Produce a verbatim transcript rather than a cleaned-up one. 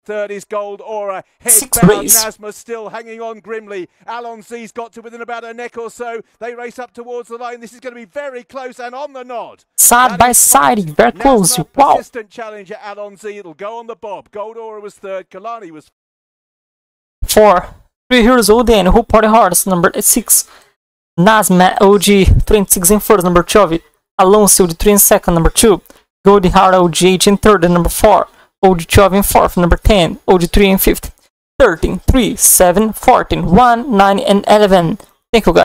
third is Gold Aura. Sixth Headbound, race. Naasma still hanging on grimly. Alonzi's got to within about a neck or so. They race up towards the line. This is going to be very close and on the nod. Side by side, very close. Naasma, Wow. persistent challenge at Alonzi. It'll go on the bob. Gold Aura was third. Kalani was Four. Three Heroes O D N, Who Party Horse, number six. Naasma O G twenty-six in first, number twelve. Alonso O G three in second, number two. Gold Heart O G eight in third, number four. O G twelve in fourth, number ten. O G three in fifth. thirteen, three, seven, fourteen, one, nine, and eleven. Thank you, guys.